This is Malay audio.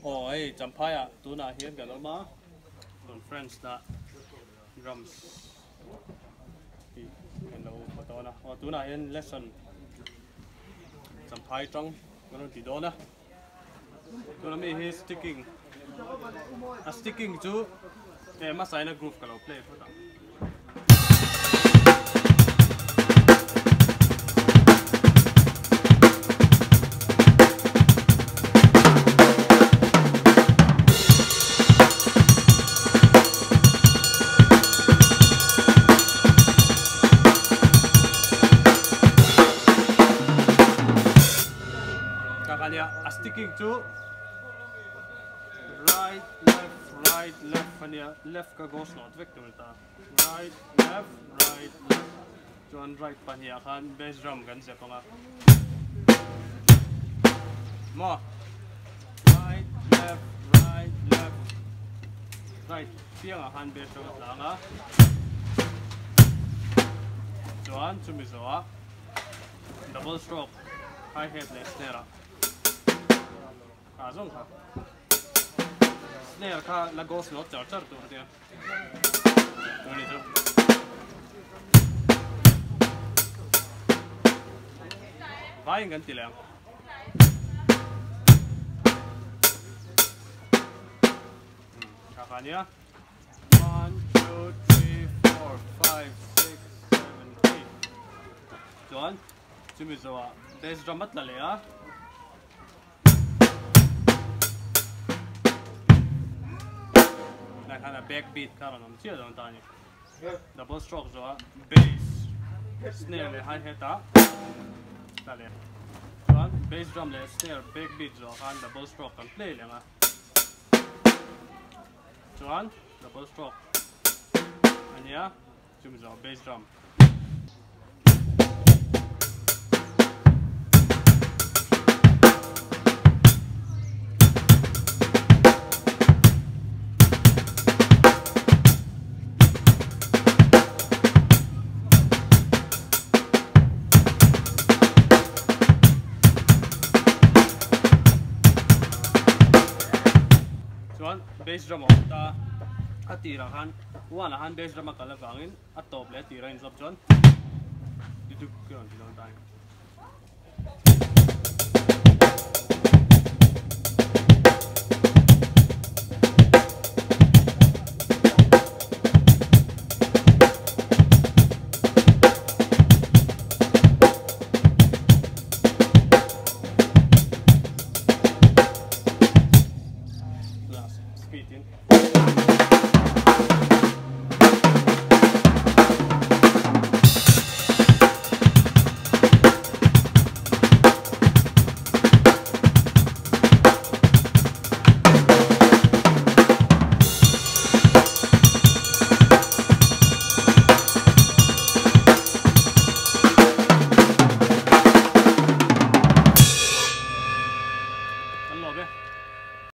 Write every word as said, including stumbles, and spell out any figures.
Oh, hey, Jampaya, tuna here, galoma. Con friends na drums. Hello, patona. Oh, tuna here lesson. Jampai trong, ganon tidona. Tuna me he sticking. A sticking to. Eh, masay na groove kalau play po ta. Kakanya a sticking to right, left, right, left, kanya left ka goes not vector ta. Right, left, right, left. Joan right pa niya kan bass drum kan siya pa nga. Mo. Right, left, right, left. Right. Piya nga kan bass drum ta nga. Joan sumisawa. Double stroke. Hi-hat na snare. Kazong ka. Snare ka lagos not char-char to dia. Ini tu. Vai ganti lang. Kakanya. One, two, three, four, five, six, seven, eight. Joan. Sumisawa. Bass drum mat lale ah. Na kana backbeat karon om tia don tani. Double stroke zo ah. Bass. Snare le hi-hat ah. Lale. Joan bass drum le snare backbeat zo kan double stroke kan play le ah. Joan double stroke. Ania sumisawa bass drum. Bass drum ta atira kan wana han bass drum kala gangin atop le tira in sob jon diduk kon dilon time speed in